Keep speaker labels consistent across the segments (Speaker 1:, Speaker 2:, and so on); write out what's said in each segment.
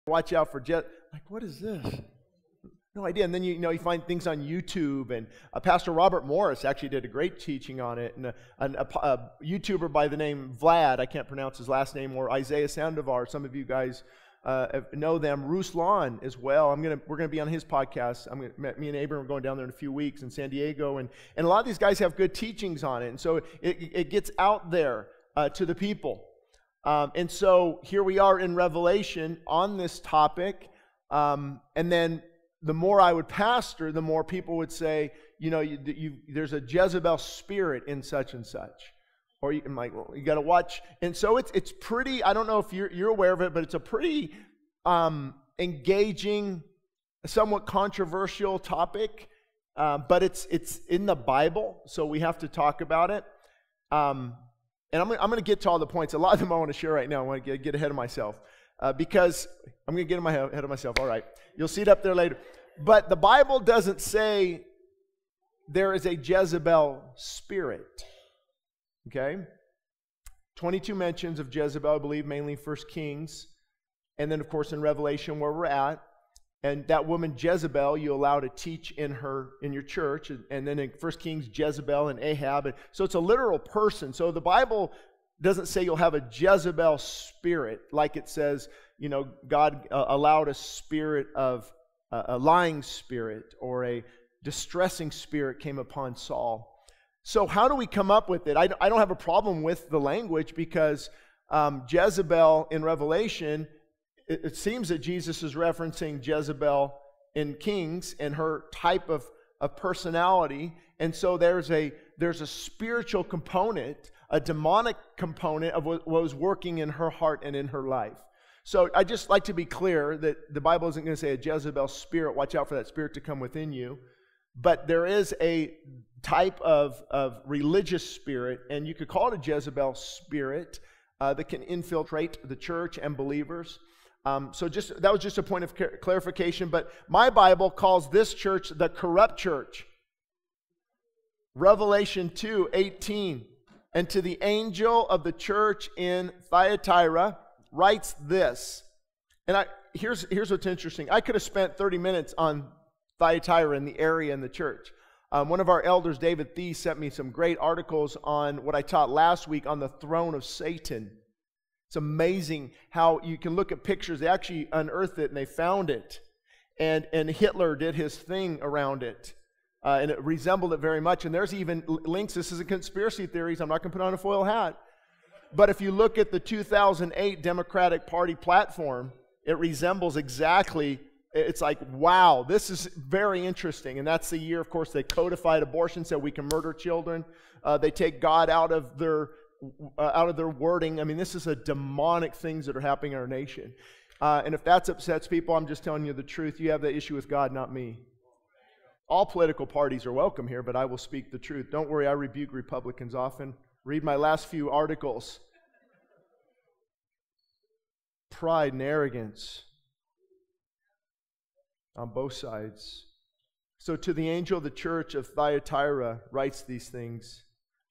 Speaker 1: Watch out for like, what is this? No idea. And then you find things on YouTube, and Pastor Robert Morris actually did a great teaching on it, and a YouTuber by the name Vlad, I can't pronounce his last name, or Isaiah Sandovar, some of you guys know them. Ruslan as well. We're gonna be on his podcast. Me and Abram are going down there in a few weeks in San Diego, and a lot of these guys have good teachings on it, and so it gets out there to the people. And so here we are in Revelation on this topic, and then the more I would pastor, the more people would say, there's a Jezebel spirit in such and such. Or I'm like, well, you got to watch. And so it's pretty, I don't know if you're aware of it, but it's a pretty engaging, somewhat controversial topic. But it's in the Bible, so we have to talk about it. And I'm going to get to all the points. A lot of them I want to share right now. I want to get ahead of myself. Because I'm going to get ahead of myself. All right. You'll see it up there later. But the Bible doesn't say there is a Jezebel spirit. Okay? 22 mentions of Jezebel, I believe, mainly in 1 Kings. And then, of course, in Revelation where we're at. And that woman Jezebel, you allow to teach in your church. And then in 1 Kings, Jezebel and Ahab. And so it's a literal person. So the Bible doesn't say you'll have a Jezebel spirit, like it says, God allowed a spirit of a lying spirit or a distressing spirit came upon Saul. So how do we come up with it? I don't have a problem with the language because Jezebel in Revelation, it seems that Jesus is referencing Jezebel in Kings and her type of personality. And so there's a spiritual component, a demonic component of what was working in her heart and in her life. So I just like to be clear that the Bible isn't going to say a Jezebel spirit, watch out for that spirit to come within you. But there is a type of religious spirit, and you could call it a Jezebel spirit that can infiltrate the church and believers. So that was just a point of clarification. But my Bible calls this church the corrupt church. Revelation 2:18. And to the angel of the church in Thyatira writes this. And here's what's interesting. I could have spent 30 minutes on Thyatira and the area and the church. One of our elders, David Thies, sent me some great articles on what I taught last week on the throne of Satan. It's amazing how you can look at pictures. They actually unearthed it and they found it. And Hitler did his thing around it. And it resembled it very much. And there's even links. This isn't conspiracy theories. I'm not going to put on a foil hat. But if you look at the 2008 Democratic Party platform, it resembles exactly. It's like, wow, this is very interesting. And that's the year, of course, they codified abortion, said we can murder children. They take God out of their wording. I mean, this is a demonic things that are happening in our nation. And if that upsets people, I'm just telling you the truth. You have the issue with God, not me. All political parties are welcome here, but I will speak the truth. Don't worry, I rebuke Republicans often. Read my last few articles. Pride and arrogance on both sides. So to the angel of the church of Thyatira writes these things.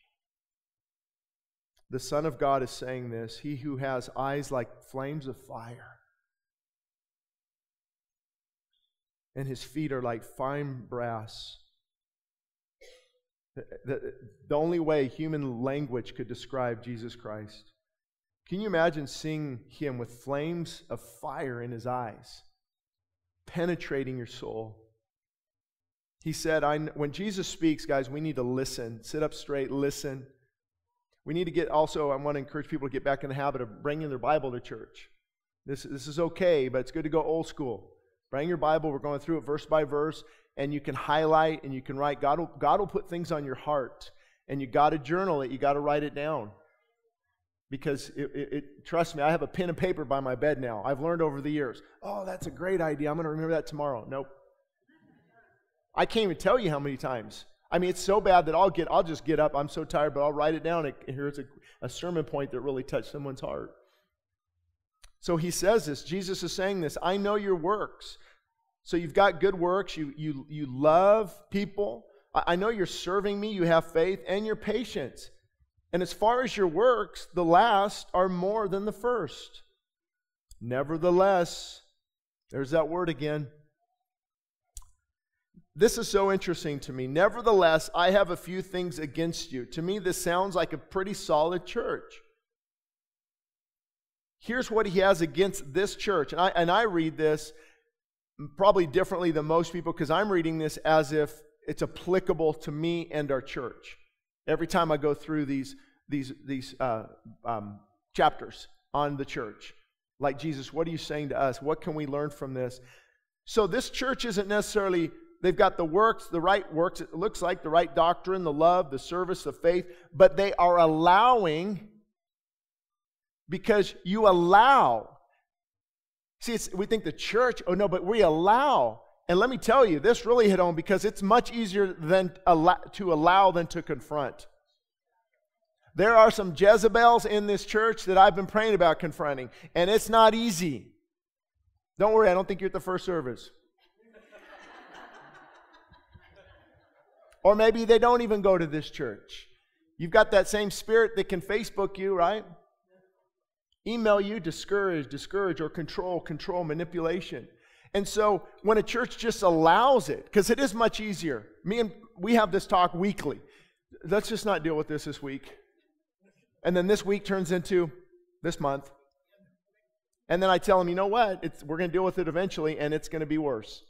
Speaker 1: The Son of God is saying this. He who has eyes like flames of fire, and his feet are like fine brass. The only way human language could describe Jesus Christ. Can you imagine seeing him with flames of fire in his eyes, penetrating your soul? He said, when Jesus speaks, guys, we need to listen. Sit up straight, listen. We need to get also, I want to encourage people to get back in the habit of bringing their Bible to church. This is okay, but it's good to go old school. Bring your Bible. We're going through it verse by verse, and you can highlight and you can write. God will put things on your heart, and you got to journal it. You got to write it down. Because trust me, I have a pen and paper by my bed now. I've learned over the years. Oh, that's a great idea. I'm going to remember that tomorrow. Nope. I can't even tell you how many times. I mean, it's so bad that I'll just get up. I'm so tired, but I'll write it down. Here's a sermon point that really touched someone's heart. So he says this. Jesus is saying this. I know your works. So you've got good works. You love people. I know you're serving me. You have faith and your patience. And as far as your works, the last are more than the first. Nevertheless, There's that word again. This is so interesting to me. Nevertheless, I have a few things against you. To me, this sounds like a pretty solid church. Here's what he has against this church. And I read this probably differently than most people because I'm reading this as if it's applicable to me and our church. Every time I go through these chapters on the church. Like, Jesus, what are you saying to us? What can we learn from this? So this church isn't necessarily, they've got the works, the right works, it looks like, the right doctrine, the love, the service, the faith, but they are allowing, because you allow. See, we think the church, oh no, but we allow. And let me tell you, this really hit home because it's much easier to allow than to confront. There are some Jezebels in this church that I've been praying about confronting, and it's not easy. Don't worry, I don't think you're at the first service. Or maybe they don't even go to this church. You've got that same spirit that can Facebook you, right? Email you, discourage, or control, manipulation. And so when a church just allows it, because it is much easier. We have this talk weekly. Let's just not deal with this week. And then this week turns into this month. And then I tell them, you know what? We're going to deal with it eventually, and it's going to be worse.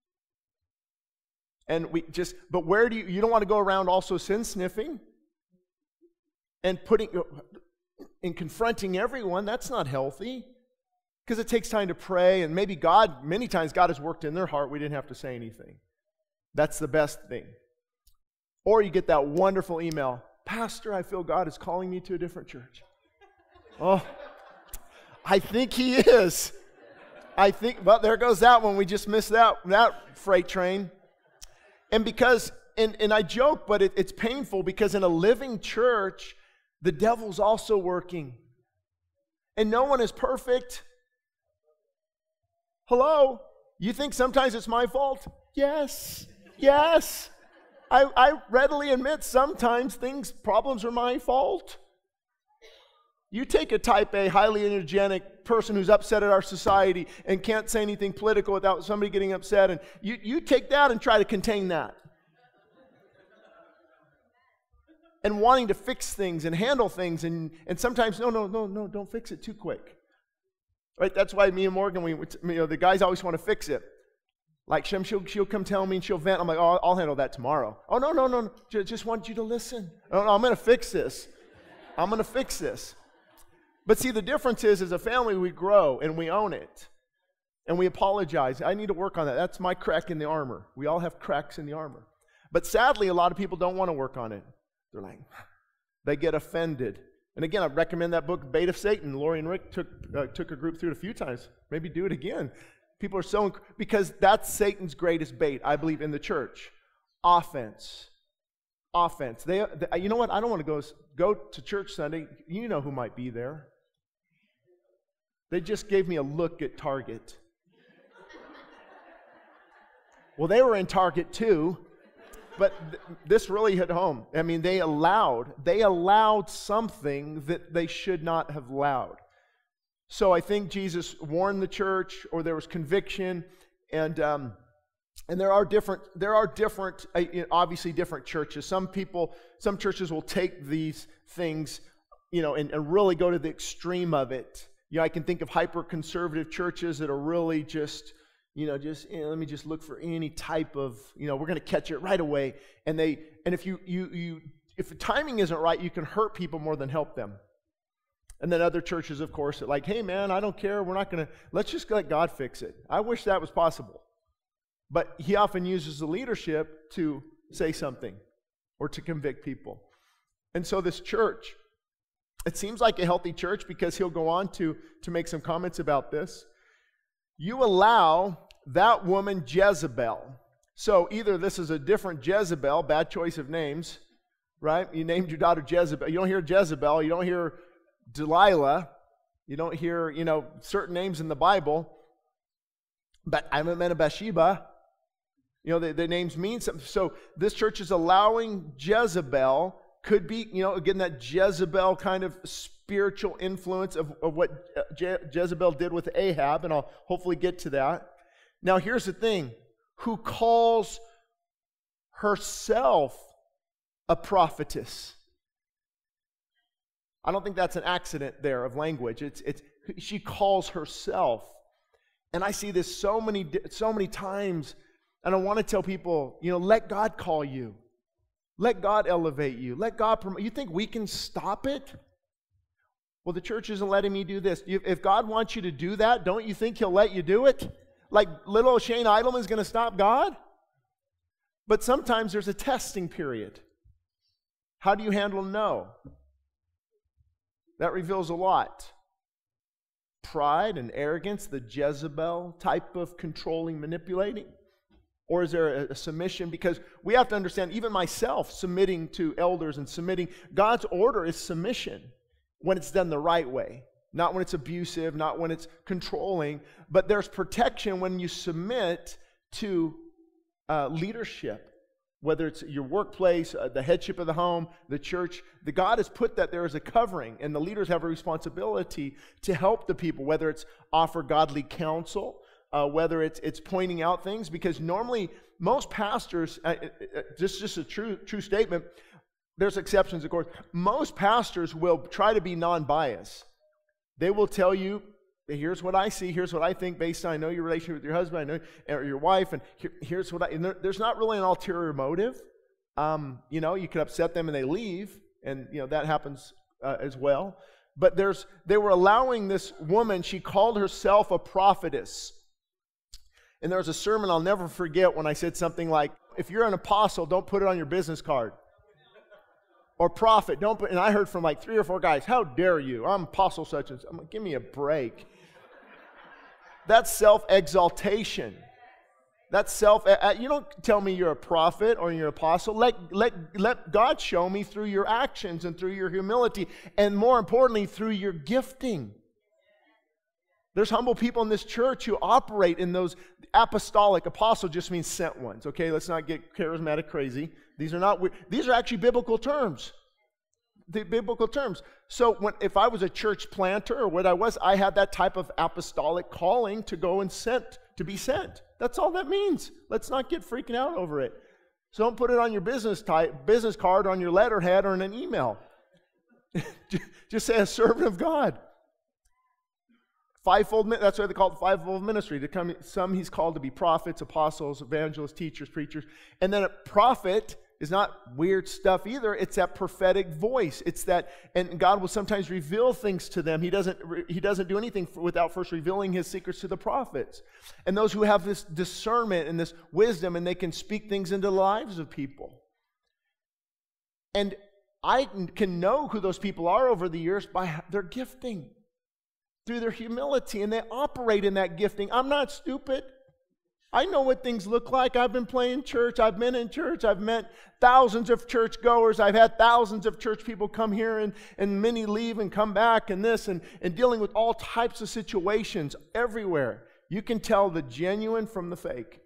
Speaker 1: And but where do you don't want to go around also sin sniffing and confronting everyone. That's not healthy. Because it takes time to pray, and maybe many times God has worked in their heart. We didn't have to say anything. That's the best thing. Or you get that wonderful email, Pastor, I feel God is calling me to a different church. Oh, I think He is. Well, there goes that one. We just missed that freight train. And I joke, but it's painful because in a living church, the devil's also working. And no one is perfect. Hello? You think sometimes it's my fault? Yes. I readily admit sometimes problems are my fault. You take a type A, highly energetic person who's upset at our society and can't say anything political without somebody getting upset, and you take that and try to contain that. And wanting to fix things and handle things, and sometimes, no, don't fix it too quick. Right? That's why me and Morgan, the guys always want to fix it. Like she'll come tell me and she'll vent. I'm like, oh, I'll handle that tomorrow. Oh, no. Just want you to listen. Oh, no, I'm going to fix this. But see, the difference is, as a family, we grow and we own it. And we apologize. I need to work on that. That's my crack in the armor. We all have cracks in the armor. But sadly, a lot of people don't want to work on it. They're like, they get offended. And again, I recommend that book, Bait of Satan. Lori and Rick took a group through it a few times. Maybe do it again. People are because that's Satan's greatest bait, I believe, in the church. Offense. You know what? I don't want to go to church Sunday. You know who might be there. They just gave me a look at Target. Well, they were in Target too. But this really hit home. I mean, they allowed something that they should not have allowed. So I think Jesus warned the church, or there was conviction, and there are obviously different churches. Some churches will take these things, and really go to the extreme of it. I can think of hyper-conservative churches that are really just let me just look for any type of, we're going to catch it right away. And if if the timing isn't right, you can hurt people more than help them. And then other churches, of course, are like, hey man, I don't care. Let's just let God fix it. I wish that was possible. But He often uses the leadership to say something or to convict people. And so this church, it seems like a healthy church, because he'll go on to make some comments about this. You allow that woman Jezebel. So either this is a different Jezebel, bad choice of names, right? You named your daughter Jezebel. You don't hear Jezebel. You don't hear Delilah. You don't hear, certain names in the Bible. But I haven't met a Bathsheba. The names mean something. So this church is allowing Jezebel, could be, again, that Jezebel kind of spiritual influence of what Jezebel did with Ahab, and I'll hopefully get to that. Now here's the thing, who calls herself a prophetess. I don't think that's an accident there of language. She calls herself. And I see this so many times, and I want to tell people, let God call you. Let God elevate you. Let God promote. You think we can stop it? Well, the church isn't letting me do this. If God wants you to do that, don't you think He'll let you do it? Like little Shane Idleman is going to stop God? But sometimes there's a testing period. How do you handle no? That reveals a lot. Pride and arrogance, the Jezebel type of controlling, manipulating? Or is there a submission? Because we have to understand, even myself submitting to elders and submitting, God's order is submission when it's done the right way. Not when it's abusive, not when it's controlling, but there's protection when you submit to leadership. Whether it's your workplace, the headship of the home, the church, God has put that there as a covering, and the leaders have a responsibility to help the people, whether it's offer godly counsel, whether it's pointing out things, because normally most pastors, just a true statement, there's exceptions of course, most pastors will try to be non-biased. They will tell you, here's what I see, here's what I think based on, I know your relationship with your husband, I know or your wife, and here's what and there's not really an ulterior motive. You could upset them and they leave, and that happens as well. But they were allowing this woman, she called herself a prophetess. And there was a sermon I'll never forget when I said something like, if you're an apostle, don't put it on your business card. Or prophet, don't put, and I heard from like 3 or 4 guys, how dare you? I'm apostle such and such. I'm like, give me a break. That's self-exaltation. That's you don't tell me you're a prophet or you're an apostle. Let God show me through your actions and through your humility, and more importantly, through your gifting. There's humble people in this church who operate in those apostolic. Apostle just means sent ones. Okay, let's not get charismatic crazy. These are actually biblical terms. The biblical terms. So if I was a church planter or what I had that type of apostolic calling to go and to be sent. That's all that means. Let's not get freaking out over it. So don't put it on your business card, on your letterhead, or in an email. Just say a servant of God. Fivefold, that's why they call it the fivefold ministry. Some He's called to be prophets, apostles, evangelists, teachers, preachers. And then a prophet is not weird stuff either. It's that prophetic voice. It's that, and God will sometimes reveal things to them. He doesn't do anything without first revealing His secrets to the prophets. And those who have this discernment and this wisdom, and they can speak things into the lives of people. And I can know who those people are over the years by their gifting, through their humility, and they operate in that gifting. I'm not stupid. I know what things look like. I've been playing church. I've been in church. I've met thousands of church goers. I've had thousands of church people come here and many leave and come back and this and dealing with all types of situations everywhere. You can tell the genuine from the fake.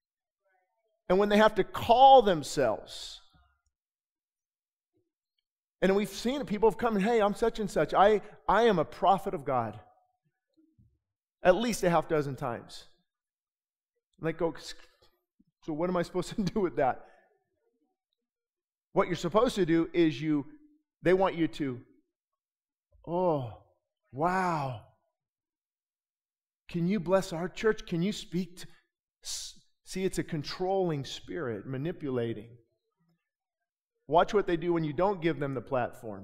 Speaker 1: And when they have to call themselves, and we've seen it, people have come and, hey, I'm such and such. I am a prophet of God. At least a half dozen times. And they go, so what am I supposed to do with that? What you're supposed to do is they want you to, oh, wow. Can you bless our church? Can you speak? See, it's a controlling spirit, manipulating. Watch what they do when you don't give them the platform.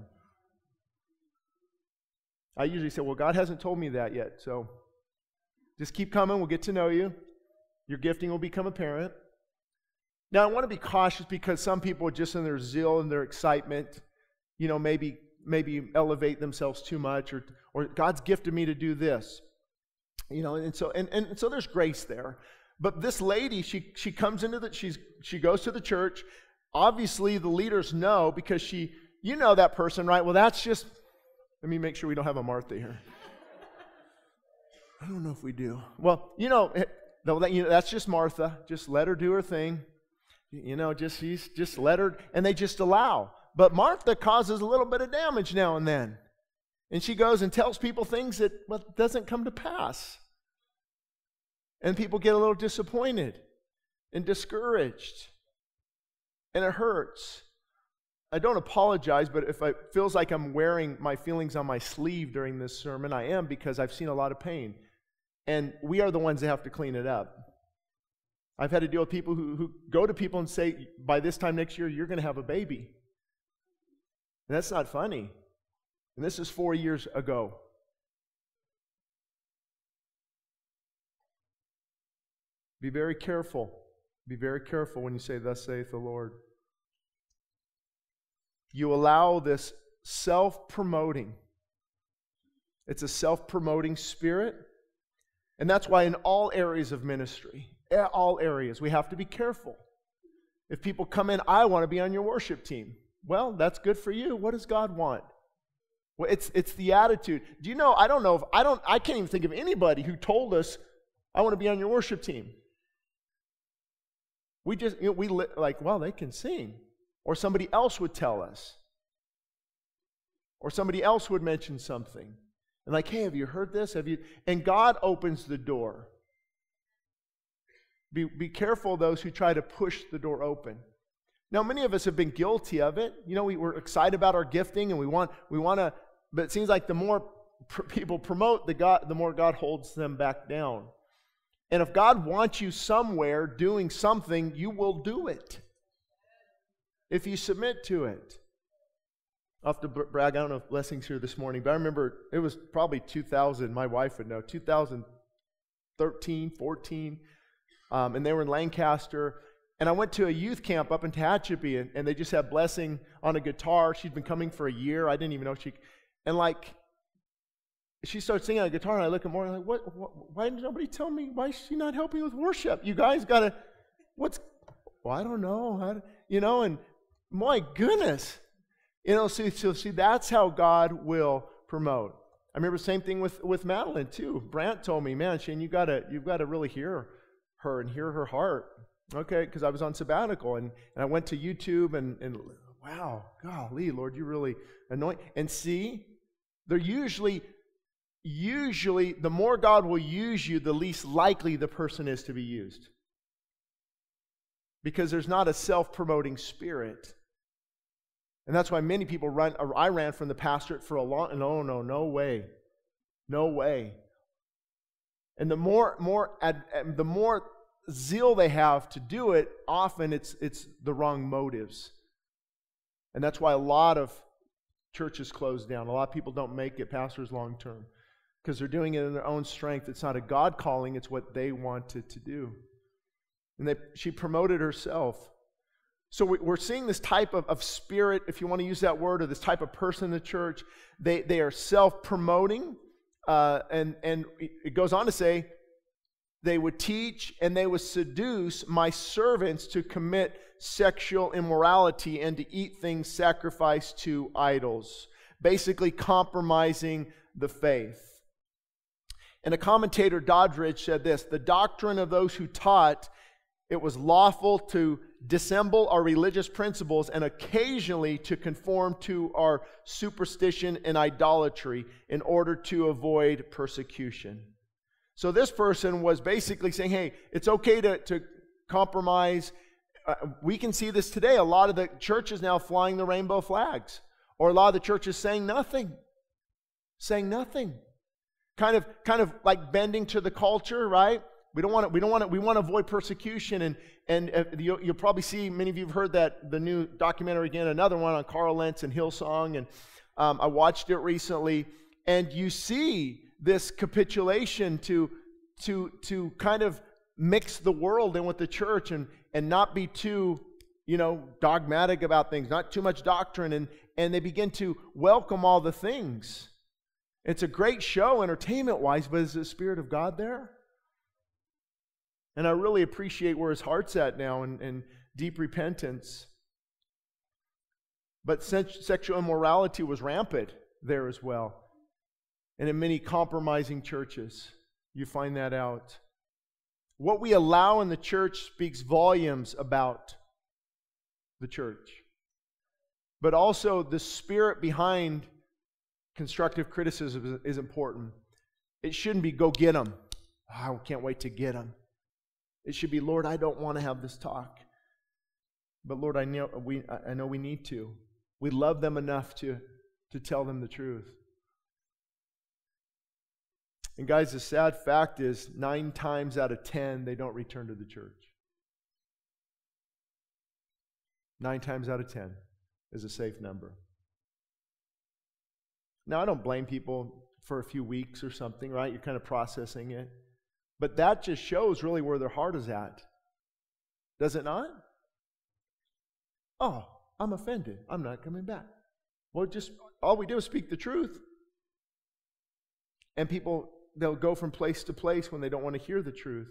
Speaker 1: I usually say, well, God hasn't told me that yet, so just keep coming. We'll get to know you. Your gifting will become apparent. Now, I want to be cautious because some people, just in their zeal and their excitement, maybe elevate themselves too much, or God's gifted me to do this. And so there's grace there. But this lady, she comes into she goes to the church. Obviously, the leaders know because that person, right? Well, that's just, let me make sure we don't have a Martha here. I don't know if we do. Well, that's just Martha. Just let her do her thing. Just let her, and they just allow. But Martha causes a little bit of damage now and then. And she goes and tells people things that doesn't come to pass. And people get a little disappointed and discouraged. And it hurts. I don't apologize, but if it feels like I'm wearing my feelings on my sleeve during this sermon, I am, because I've seen a lot of pain. And we are the ones that have to clean it up. I've had to deal with people who go to people and say, by this time next year, you're going to have a baby. And that's not funny. And this is 4 years ago. Be very careful. Be very careful when you say, thus saith the Lord. You allow this self-promoting. It's a self-promoting spirit. And that's why in all areas of ministry, all areas, we have to be careful. If people come in, I want to be on your worship team. Well, that's good for you. What does God want? Well, it's the attitude. Do you know, I can't even think of anybody who told us, I want to be on your worship team. We just, well, they can sing. Or somebody else would tell us. Or somebody else would mention something. And like, hey, have you heard this? And God opens the door. Be careful of those who try to push the door open. Now, many of us have been guilty of it. You know, we're excited about our gifting and we want to, but it seems like the more people promote the more God holds them back down. And if God wants you somewhere doing something, you will do it. If you submit to it. I'll have to brag. I don't know if Blessing's here this morning, but I remember it was probably 2000. My wife would know. 2013, 14. And they were in Lancaster. And I went to a youth camp up in Tehachapi, and they just had Blessing on a guitar. She'd been coming for a year. I didn't even know she started singing on a guitar, and I look at her and I'm like, why did nobody tell me? Why is she not helping with worship? You guys got to, I don't know. And my goodness. See, that's how God will promote. I remember the same thing with Madeline, too. Brant told me, man, Shane, you've got to really hear her and hear her heart. Okay, because I was on sabbatical, and I went to YouTube, and wow, golly, Lord, you really anoint. And see, they're usually, the more God will use you, the least likely the person is to be used. Because there's not a self-promoting spirit. And that's why many people run, or I ran from the pastorate for a long, no way. No way. And the more zeal they have to do it, often it's the wrong motives. And that's why a lot of churches close down. A lot of people don't make it pastors long term because they're doing it in their own strength. It's not a God calling, it's what they wanted to do. And she promoted herself. So we're seeing this type of spirit, if you want to use that word, or this type of person in the church. They are self-promoting, and it goes on to say, they would teach and they would seduce my servants to commit sexual immorality and to eat things sacrificed to idols, basically compromising the faith. And a commentator, Doddridge, said this: the doctrine of those who taught it was lawful to dissemble our religious principles and occasionally to conform to our superstition and idolatry in order to avoid persecution. So this person was basically saying, hey, it's okay to compromise. We can see this today. A lot of the churches now flying the rainbow flags, or a lot of the churches saying nothing. Saying nothing. Kind of like bending to the culture, right? We want to avoid persecution, and you'll probably see, many of you have heard that the new documentary again, another one on Carl Lentz and Hillsong, and I watched it recently, and you see this capitulation to kind of mix the world in with the church and not be too, dogmatic about things, not too much doctrine, and they begin to welcome all the things. It's a great show entertainment-wise, but is the Spirit of God there? And I really appreciate where his heart's at now in deep repentance. But sexual immorality was rampant there as well. And in many compromising churches, you find that out. What we allow in the church speaks volumes about the church. But also the spirit behind constructive criticism is important. It shouldn't be, go get them. I can't wait to get them. It should be, Lord, I don't want to have this talk. But Lord, I know we need to. We love them enough to tell them the truth. And guys, the sad fact is 9 times out of 10, they don't return to the church. 9 times out of 10 is a safe number. Now, I don't blame people for a few weeks or something, right? You're kind of processing it. But that just shows really where their heart is at. Does it not? Oh, I'm offended. I'm not coming back. Well, just all we do is speak the truth. And people, they'll go from place to place when they don't want to hear the truth.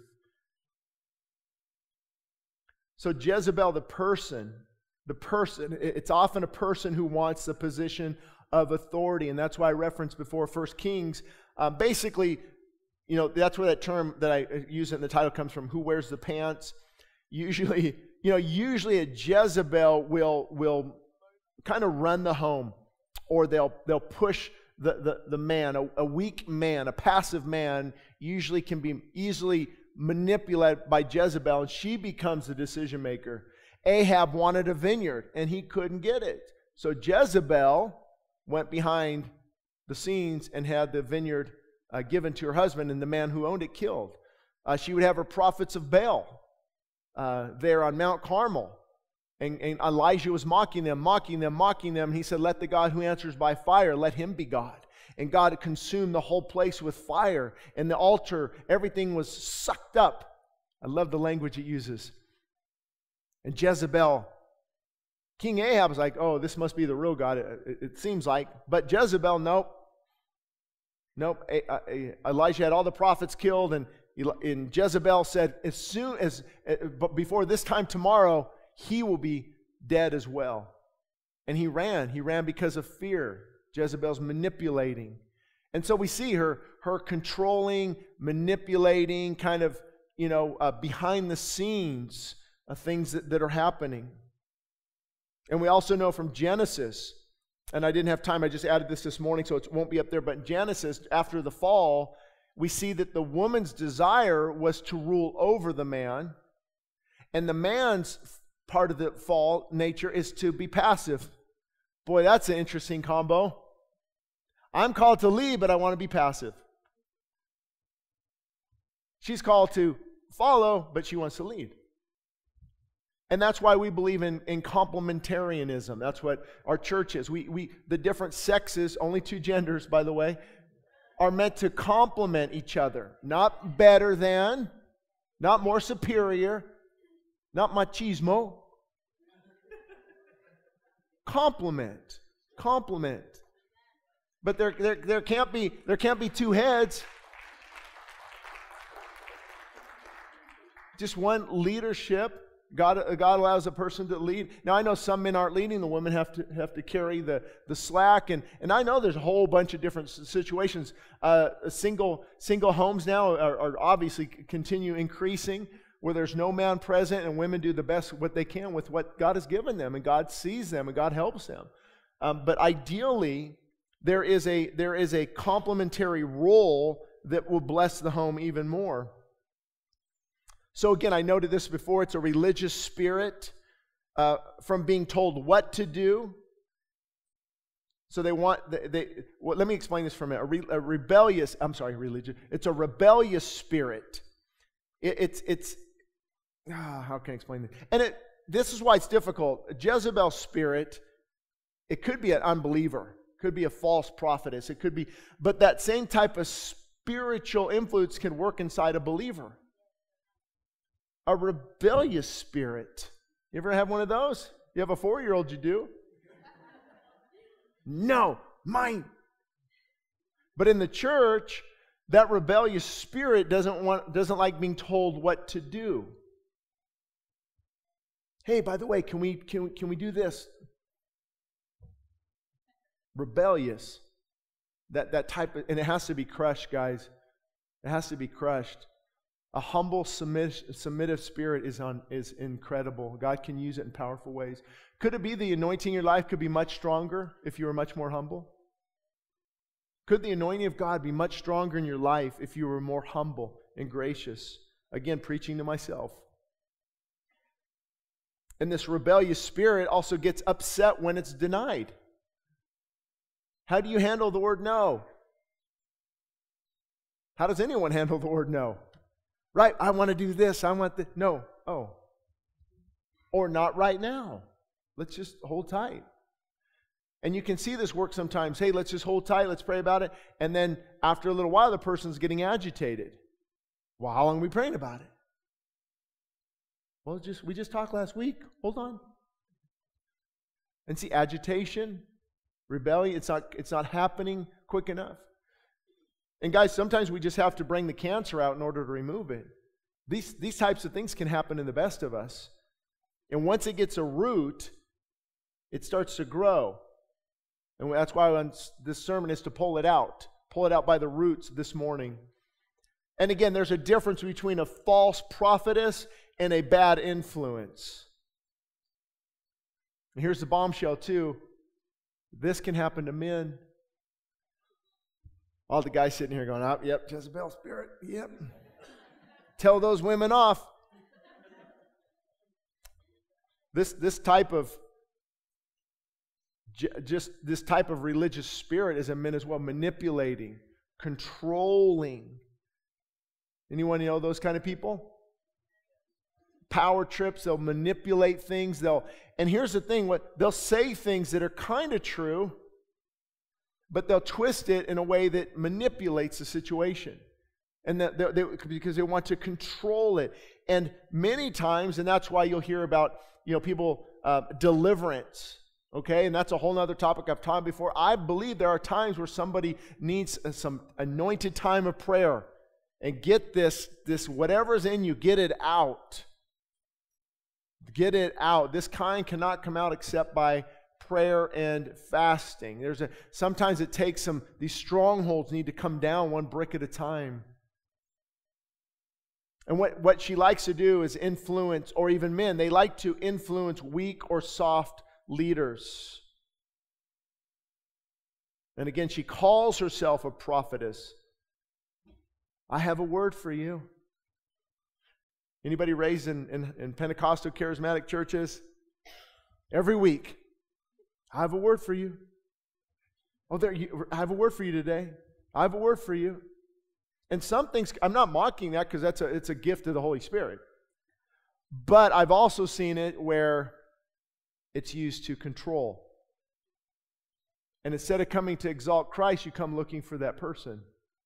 Speaker 1: So Jezebel, the person, it's often a person who wants the position of authority. And that's why I referenced before 1 Kings. Basically, that's where that term that I use in the title comes from, who wears the pants. Usually a Jezebel will kind of run the home, or they'll push the man, a weak man, a passive man, usually can be easily manipulated by Jezebel, and she becomes the decision maker. Ahab wanted a vineyard, and he couldn't get it. So Jezebel went behind the scenes and had the vineyard given to her husband, and the man who owned it killed. She would have her prophets of Baal there on Mount Carmel. And Elijah was mocking them. He said, let the God who answers by fire, let him be God. And God consumed the whole place with fire. And the altar, everything was sucked up. I love the language it uses. And Jezebel, King Ahab was like, oh, this must be the real God, it seems like. But Jezebel, nope. Elijah had all the prophets killed, and Jezebel said, but before this time tomorrow, he will be dead as well. And he ran because of fear. Jezebel's manipulating. And so we see her controlling, manipulating, kind of, behind the scenes things that are happening. And we also know from Genesis, and I didn't have time, I just added this morning, so it won't be up there, but in Genesis, after the fall, we see that the woman's desire was to rule over the man, and the man's part of the fall nature is to be passive. Boy, that's an interesting combo. I'm called to lead, but I want to be passive. She's called to follow, but she wants to lead. And that's why we believe in complementarianism. That's what our church is. The different sexes, only 2 genders, by the way, are meant to complement each other. Not better than, not more superior, not machismo. Complement. But there can't be 2 heads. Just one leadership. God allows a person to lead. Now I know some men aren't leading; the women have to carry the slack, and I know there's a whole bunch of different situations. Single homes now are obviously continue increasing, where there's no man present, and women do the best what they can with what God has given them, and God sees them, and God helps them. But ideally, there is a complementary role that will bless the home even more. So again, I noted this before, it's a religious spirit from being told what to do. So let me explain this for a minute. It's a rebellious spirit. How can I explain this? And this is why it's difficult. Jezebel's spirit, it could be an unbeliever, could be a false prophetess, it could be, but that same type of spiritual influence can work inside a believer. A rebellious spirit. You ever have one of those? You have a 4-year-old, you do? No, mine. But in the church, that rebellious spirit doesn't like being told what to do. Hey, by the way, can we do this? Rebellious. That type of, and it has to be crushed, guys. It has to be crushed. A humble, submissive spirit is incredible. God can use it in powerful ways. Could it be the anointing in your life could be much stronger if you were much more humble? Could the anointing of God be much stronger in your life if you were more humble and gracious. Again, preaching to myself. And this rebellious spirit also gets upset when it's denied. How do you handle the word no? How does anyone handle the word no? Right, I want to do this, I want the no. Oh. Or not right now. Let's just hold tight. And you can see this work sometimes. Hey, let's just hold tight, let's pray about it. And then after a little while, the person's getting agitated. Well, how long are we praying about it? Well, we just talked last week. Hold on. And see, agitation, rebellion, it's not happening quick enough. And guys, sometimes we just have to bring the cancer out in order to remove it. These types of things can happen in the best of us. And once it gets a root, it starts to grow. And that's why this sermon is to pull it out by the roots this morning. And again, there's a difference between a false prophetess and a bad influence. And here's the bombshell too. This can happen to men. All the guys sitting here going, oh, yep, Jezebel spirit, yep. Tell those women off. This type of religious spirit is in men as well, manipulating, controlling. Anyone know those kind of people? Power trips, they'll manipulate things, and here's the thing, they'll say things that are kind of true, but they'll twist it in a way that manipulates the situation. And because they want to control it. And many times, and that's why you'll hear about people deliverance. Okay, and that's a whole other topic I've taught before. I believe there are times where somebody needs some anointed time of prayer. And get this whatever's in you, get it out. Get it out. This kind cannot come out except by prayer and fasting. Sometimes it takes these strongholds need to come down one brick at a time. And what she likes to do is influence, or even men, they like to influence weak or soft leaders. And again, she calls herself a prophetess. I have a word for you. Anybody raised in Pentecostal charismatic churches? Every week, I have a word for you. I have a word for you today. I have a word for you. And some things, I'm not mocking that because it's a gift of the Holy Spirit. But I've also seen it where it's used to control. And instead of coming to exalt Christ, you come looking for that person.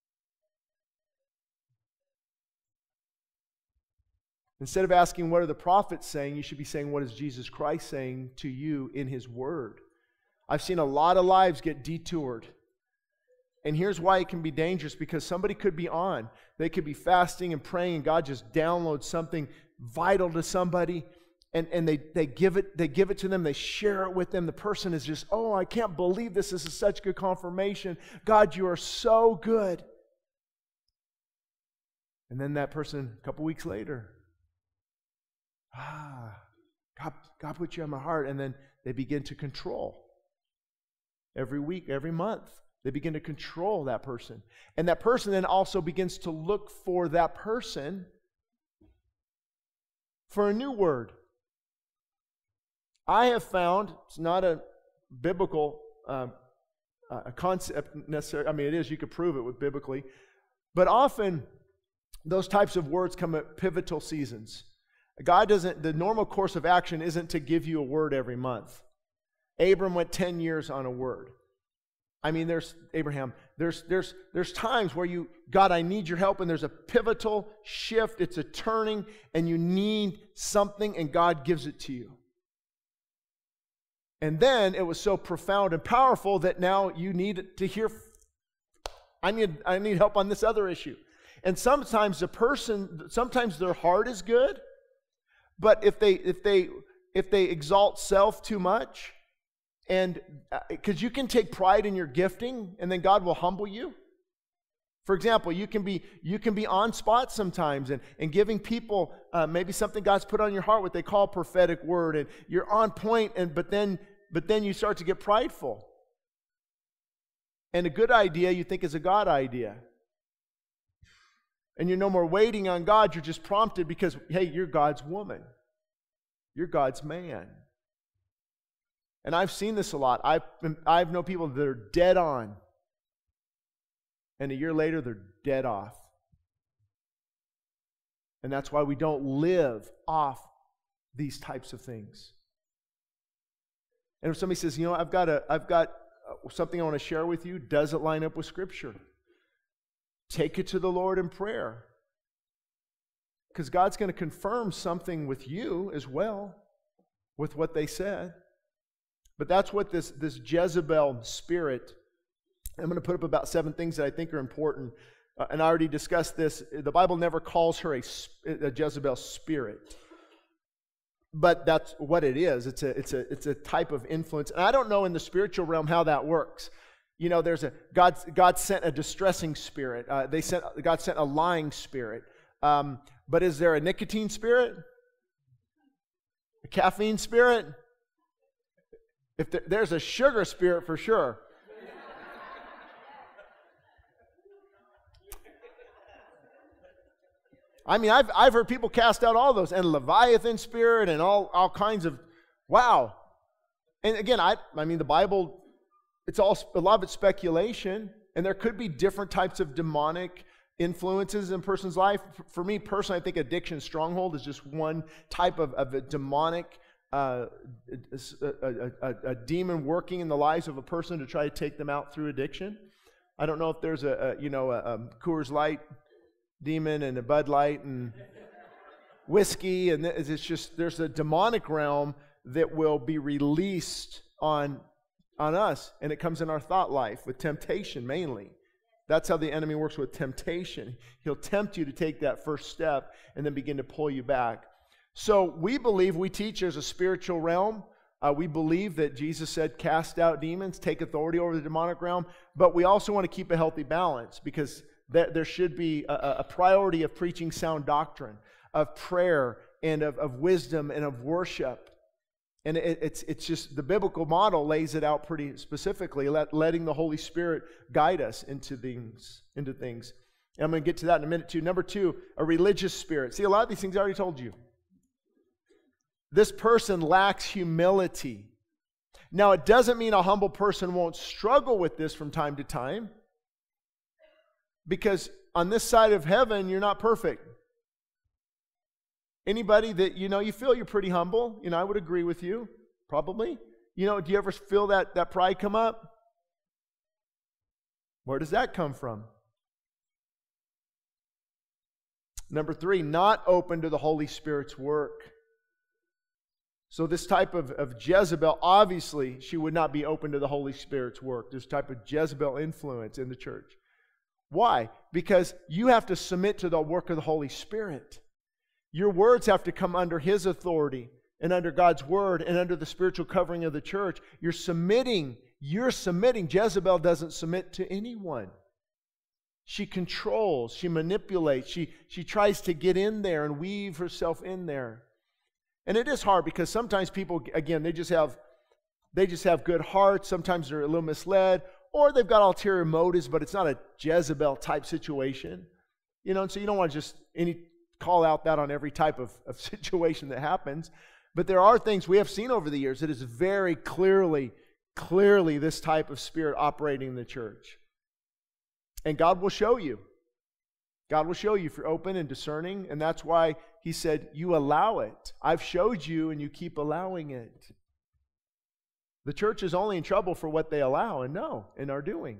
Speaker 1: Instead of asking, what are the prophets saying, you should be saying, what is Jesus Christ saying to you in His Word? I've seen a lot of lives get detoured. And here's why it can be dangerous, because somebody could be on. They could be fasting and praying, and God just downloads something vital to somebody, and they give it to them, they share it with them. The person is just, oh, I can't believe this. This is such good confirmation. God, you are so good. And then that person, a couple weeks later, God put you on my heart, and then they begin to control. Every week, every month, they begin to control that person. And that person then also begins to look for that person for a new word. I have found, it's not a biblical concept necessarily. I mean, it is, you could prove it with biblically. But often, those types of words come at pivotal seasons. The normal course of action isn't to give you a word every month. Abram went 10 years on a word. I mean, there's times where God, I need your help, and there's a pivotal shift, it's a turning, and you need something, and God gives it to you. And then it was so profound and powerful that now you need to hear, I need help on this other issue. And sometimes sometimes their heart is good, but if they exalt self too much, and because you can take pride in your gifting, and then God will humble you. For example, you can be on spot sometimes and giving people maybe something God's put on your heart, what they call a prophetic word, and you're on point, but then you start to get prideful. And a good idea you think is a God idea. And you're no more waiting on God. You're just prompted because, hey, you're God's woman. You're God's man. And I've seen this a lot. I've known people that are dead on. And a year later, they're dead off. And that's why we don't live off these types of things. And if somebody says, I've got something I want to share with you, does it line up with Scripture? Take it to the Lord in prayer. Because God's going to confirm something with you as well, with what they said. But that's what this Jezebel spirit, I'm going to put up about 7 things that I think are important. And I already discussed this. The Bible never calls her a Jezebel spirit. But that's what it is. It's a type of influence. And I don't know in the spiritual realm how that works. There's God sent a distressing spirit. God sent a lying spirit. But is there a nicotine spirit? A caffeine spirit? If there's a sugar spirit for sure. I mean, I've heard people cast out all those, and Leviathan spirit and all kinds of, wow. And again, I mean, the Bible, a lot of it's speculation, and there could be different types of demonic influences in a person's life. For me personally, I think addiction stronghold is just one type of a demonic, a demon working in the lives of a person to try to take them out through addiction. I don't know if there's a Coors Light demon and a Bud Light and whiskey, and it's just there's a demonic realm that will be released on us, and it comes in our thought life with temptation mainly. That's how the enemy works with temptation. He'll tempt you to take that first step and then begin to pull you back. So we teach there's a spiritual realm. We believe that Jesus said, cast out demons, take authority over the demonic realm, but we also want to keep a healthy balance because there should be a priority of preaching sound doctrine, of prayer, and of wisdom, and of worship. And it's just the biblical model lays it out pretty specifically, letting the Holy Spirit guide us into things. And I'm going to get to that in a minute too. Number 2, a religious spirit. See, a lot of these things I already told you. This person lacks humility. Now, it doesn't mean a humble person won't struggle with this from time to time. Because on this side of heaven, you're not perfect. Anybody that, you feel you're pretty humble, I would agree with you, probably. Do you ever feel that pride come up? Where does that come from? Number 3, not open to the Holy Spirit's work. So this type of Jezebel, obviously, she would not be open to the Holy Spirit's work. This type of Jezebel influence in the church. Why? Because you have to submit to the work of the Holy Spirit. Your words have to come under His authority and under God's Word and under the spiritual covering of the church. You're submitting. Jezebel doesn't submit to anyone. She controls. She manipulates. She tries to get in there and weave herself in there. And it is hard because sometimes people, again, they just have good hearts. Sometimes they're a little misled. Or they've got ulterior motives, but it's not a Jezebel type situation. And so you don't want to just call out that on every type of situation that happens. But there are things we have seen over the years that is very clearly this type of spirit operating in the church. And God will show you. God will show you if you're open and discerning. And that's why He said, you allow it. I've showed you and you keep allowing it. The church is only in trouble for what they allow and know and are doing.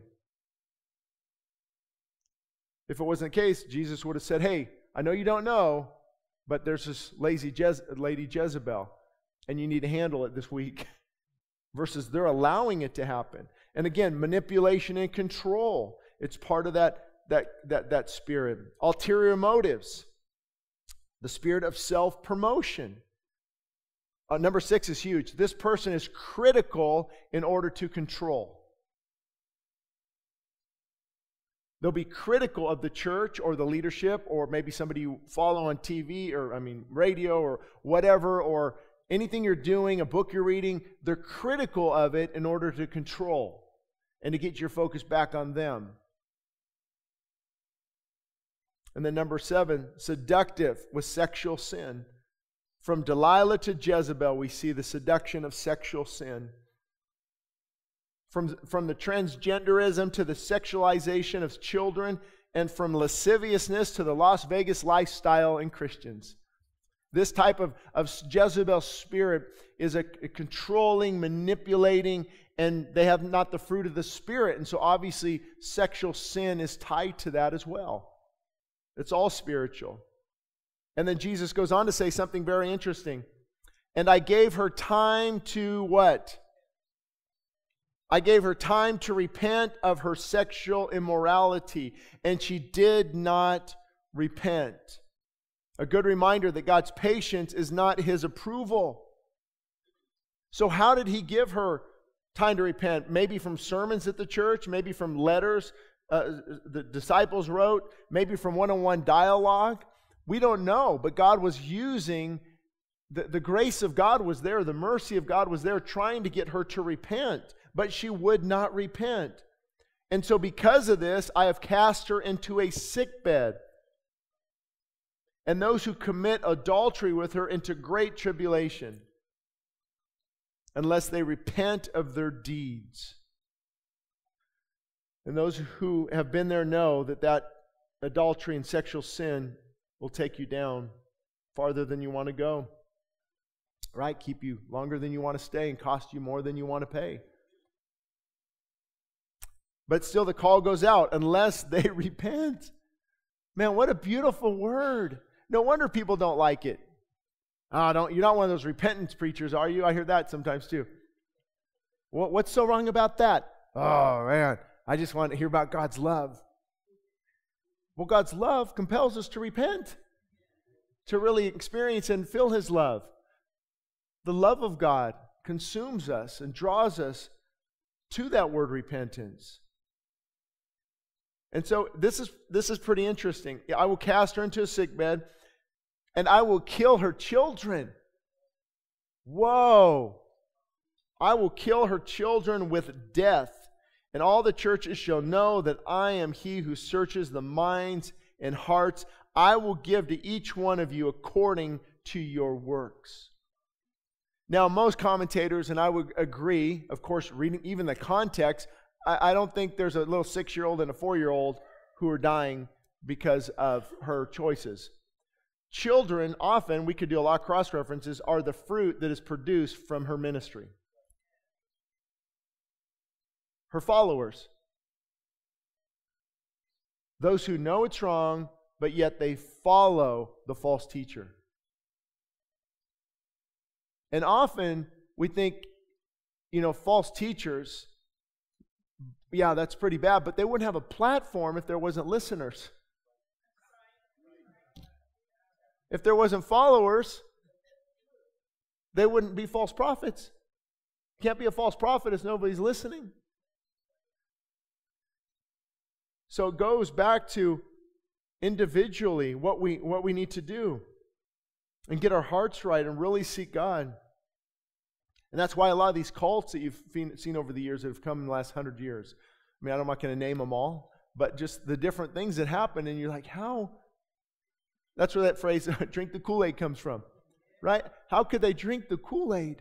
Speaker 1: If it wasn't the case, Jesus would have said, hey, I know you don't know, but there's this lady Jezebel, and you need to handle it this week. Versus they're allowing it to happen. And again, manipulation and control. It's part of that spirit. Ulterior motives. The spirit of self-promotion. Number 6 is huge. This person is critical in order to control. They'll be critical of the church or the leadership or maybe somebody you follow on TV or, radio or whatever, or anything you're doing, a book you're reading. They're critical of it in order to control and to get your focus back on them. And then number 7, seductive with sexual sin. From Delilah to Jezebel, we see the seduction of sexual sin. From the transgenderism to the sexualization of children, and from lasciviousness to the Las Vegas lifestyle in Christians. This type of Jezebel spirit is a controlling, manipulating, and they have not the fruit of the Spirit. And so obviously sexual sin is tied to that as well. It's all spiritual. And then Jesus goes on to say something very interesting. And I gave her time to what? I gave her time to repent of her sexual immorality, and she did not repent. A good reminder that God's patience is not His approval. So how did He give her time to repent? Maybe from sermons at the church, maybe from letters the disciples wrote, maybe from one-on-one dialogue. We don't know, but God was using, the grace of God was there, the mercy of God was there, trying to get her to repent. But she would not repent. And so because of this, I have cast her into a sickbed, and those who commit adultery with her into great tribulation, unless they repent of their deeds. And those who have been there know that adultery and sexual sin will take you down farther than you want to go. Right? Keep you longer than you want to stay and cost you more than you want to pay. But still the call goes out, unless they repent. Man, what a beautiful word. No wonder people don't like it. You're not one of those repentance preachers, are you? I hear that sometimes too. What's so wrong about that? Oh, man, I just want to hear about God's love. Well, God's love compels us to repent, to really experience and feel His love. The love of God consumes us and draws us to that word repentance. And so this is pretty interesting. I will cast her into a sickbed, and I will kill her children. Whoa! I will kill her children with death, and all the churches shall know that I am He who searches the minds and hearts. I will give to each one of you according to your works. Now, most commentators, and I would agree, of course, reading even the context, I don't think there's a little 6-year-old and a 4-year-old who are dying because of her choices. Children, often, we could do a lot of cross-references, are the fruit that is produced from her ministry. Her followers. Those who know it's wrong, but yet they follow the false teacher. And often, we think, false teachers, yeah, that's pretty bad, but they wouldn't have a platform if there wasn't listeners. If there wasn't followers, they wouldn't be false prophets. You can't be a false prophet if nobody's listening. So it goes back to individually what we need to do and get our hearts right and really seek God. And that's why a lot of these cults that you've seen over the years that have come in the last 100 years, I'm not going to name them all, but just the different things that happen, and you're like, how? That's where that phrase, drink the Kool-Aid, comes from, right? How could they drink the Kool-Aid?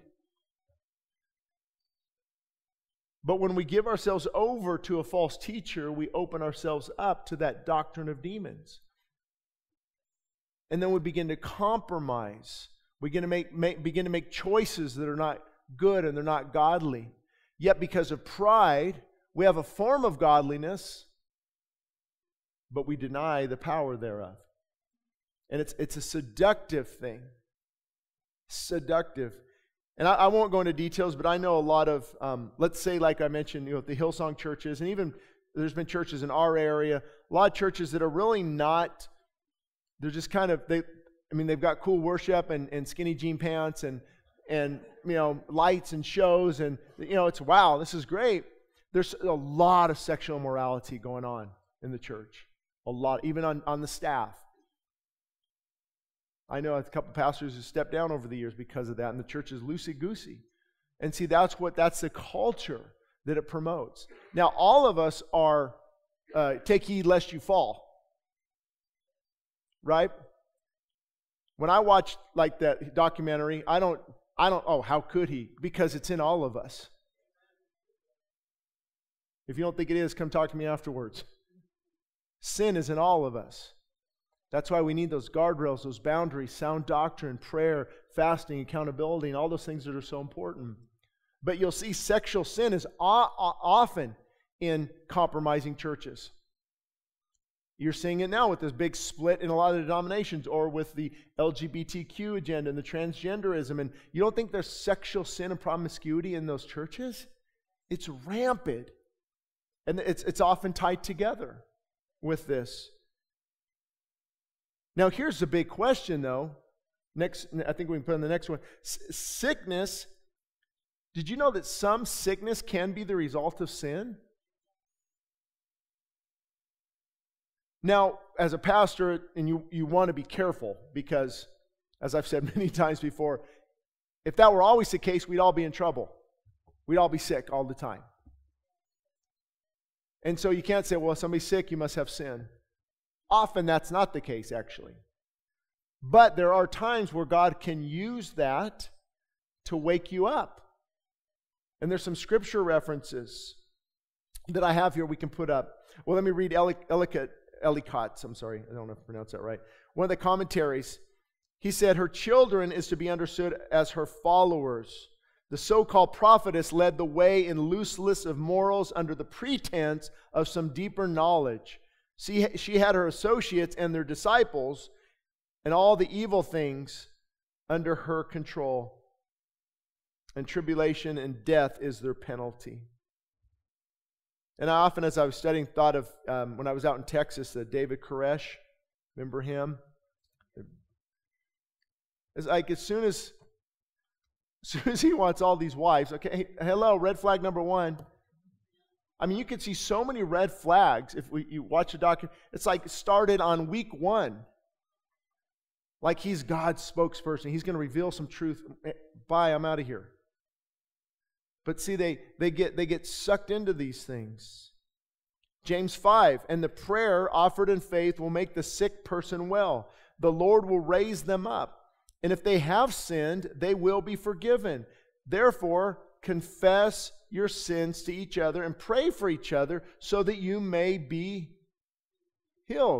Speaker 1: But when we give ourselves over to a false teacher, we open ourselves up to that doctrine of demons. And then we begin to compromise. We begin to make choices that are not good and they're not godly. Yet because of pride, we have a form of godliness, but we deny the power thereof. And it's a seductive thing. Seductive. And I won't go into details, but I know a lot of, let's say, like I mentioned, the Hillsong churches, and even there's been churches in our area, a lot of churches that are really not, they're just kind of, they've got cool worship and skinny jean pants and lights and shows, and it's, wow, this is great. There's a lot of sexual immorality going on in the church. A lot, even on the staff. I know a couple pastors who stepped down over the years because of that, and the church is loosey-goosey. And see, that's the culture that it promotes. Now, all of us are, take heed lest you fall. right? When I watch like that documentary, I don't, oh, how could he? Because it's in all of us. If you don't think it is, come talk to me afterwards. Sin is in all of us. That's why we need those guardrails, those boundaries, sound doctrine, prayer, fasting, accountability, and all those things that are so important. But you'll see sexual sin is often in compromising churches. You're seeing it now with this big split in a lot of the denominations, or with the LGBTQ agenda and the transgenderism. And you don't think there's sexual sin and promiscuity in those churches? It's rampant. And it's often tied together with this. Now, here's the big question, though. Next, I think we can put in the next one. Sickness. Did you know that some sickness can be the result of sin? Now, as a pastor, and you want to be careful, because, as I've said many times before, if that were always the case, we'd all be in trouble. We'd all be sick all the time. And so you can't say, well, if somebody's sick, you must have sin. Often that's not the case, actually. But there are times where God can use that to wake you up. And there's some scripture references that I have here we can put up. Well, let me read Ellicott's, I'm sorry, I don't know if I pronounced that right. One of the commentaries, he said, her children is to be understood as her followers. The so-called prophetess led the way in loose lists of morals under the pretense of some deeper knowledge. She had her associates and their disciples and all the evil things under her control. And tribulation and death is their penalty. And I often, as I was studying, thought of when I was out in Texas, David Koresh. Remember him? It's like as soon as he wants all these wives, okay, hello, red flag number one. I mean, you could see so many red flags if you watch a documentary. It's like it started on week 1. Like he's God's spokesperson. He's going to reveal some truth. Bye, I'm out of here. But see, they get sucked into these things. James 5, and the prayer offered in faith will make the sick person well. The Lord will raise them up. And if they have sinned, they will be forgiven. Therefore, confess your sins to each other and pray for each other so that you may be healed.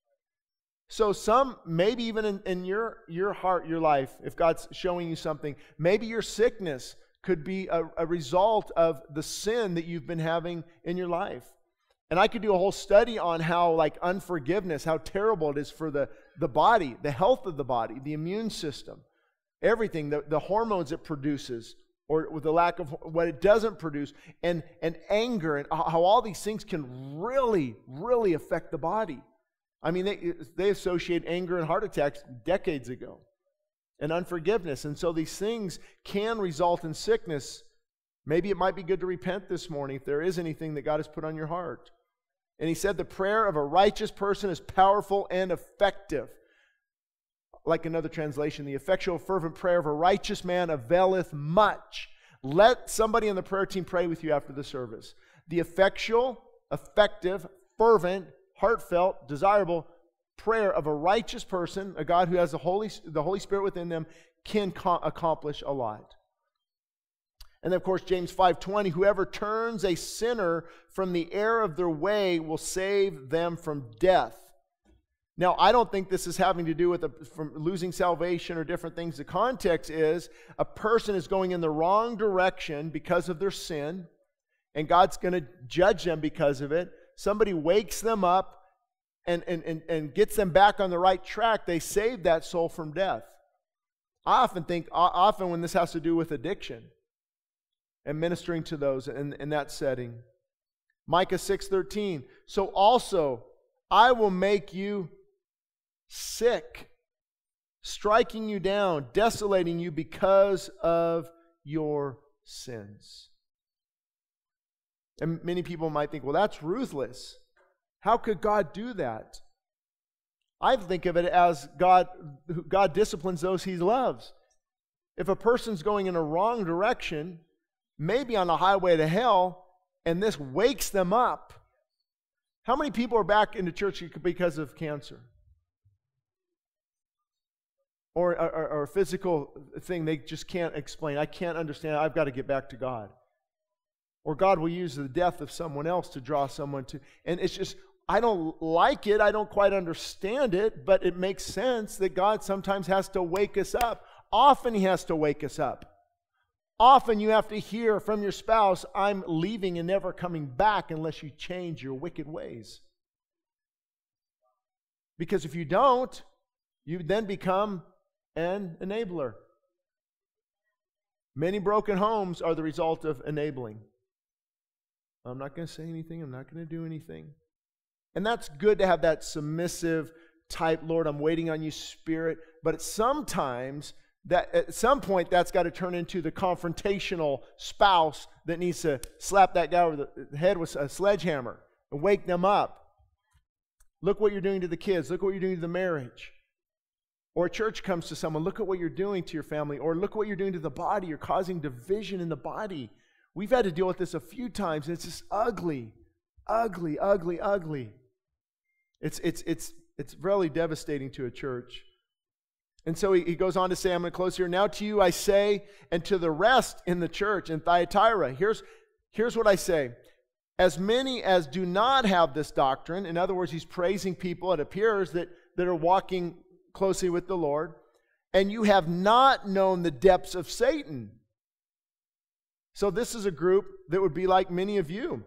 Speaker 1: So some, maybe even in your heart, your life, if God's showing you something, maybe your sickness could be a result of the sin that you've been having in your life. And I could do a whole study on how, like, unforgiveness, how terrible it is for the body, the health of the body, the immune system, everything, the hormones it produces, or with the lack of what it doesn't produce, and anger, and how all these things can really, really affect the body. I mean, they associate anger and heart attacks decades ago, and unforgiveness. And so these things can result in sickness. Maybe it might be good to repent this morning if there is anything that God has put on your heart. And he said the prayer of a righteous person is powerful and effective. Like another translation, the effectual fervent prayer of a righteous man availeth much. Let somebody in the prayer team pray with you after the service. The effectual, effective, fervent, heartfelt, desirable prayer of a righteous person, a God who has the Holy Spirit within them, can accomplish a lot. And then, of course, James 5:20, whoever turns a sinner from the error of their way will save them from death. Now, I don't think this is having to do with from losing salvation or different things. The context is a person is going in the wrong direction because of their sin, and God's going to judge them because of it. Somebody wakes them up and gets them back on the right track. They save that soul from death. I often think, when this has to do with addiction, and ministering to those in that setting. Micah 6:13. So also I will make you sick, striking you down, desolating you because of your sins. And many people might think, well, that's ruthless. How could God do that? I think of it as God disciplines those He loves. If a person's going in a wrong direction, maybe on the highway to hell, and this wakes them up. How many people are back into church because of cancer? or a physical thing they just can't explain. I can't understand. I've got to get back to God. Or God will use the death of someone else to draw someone to. And it's just, I don't like it. I don't quite understand it, but it makes sense that God sometimes has to wake us up. Often He has to wake us up. Often you have to hear from your spouse, I'm leaving and never coming back unless you change your wicked ways. Because if you don't, you then become an enabler. Many broken homes are the result of enabling. I'm not going to say anything. I'm not going to do anything. And that's good to have that submissive type, Lord, I'm waiting on you spirit. But sometimes, at some point, that's got to turn into the confrontational spouse that needs to slap that guy over the head with a sledgehammer and wake them up. Look what you're doing to the kids. Look what you're doing to the marriage. Or a church comes to someone, look at what you're doing to your family. Or look what you're doing to the body. You're causing division in the body. We've had to deal with this a few times, and it's just ugly, ugly, ugly, ugly. It's really devastating to a church. And so he goes on to say, I'm going to close here. Now to you I say, and to the rest in the church in Thyatira, here's what I say. As many as do not have this doctrine, in other words, he's praising people, it appears, that are walking closely with the Lord, and you have not known the depths of Satan. So this is a group that would be like many of you.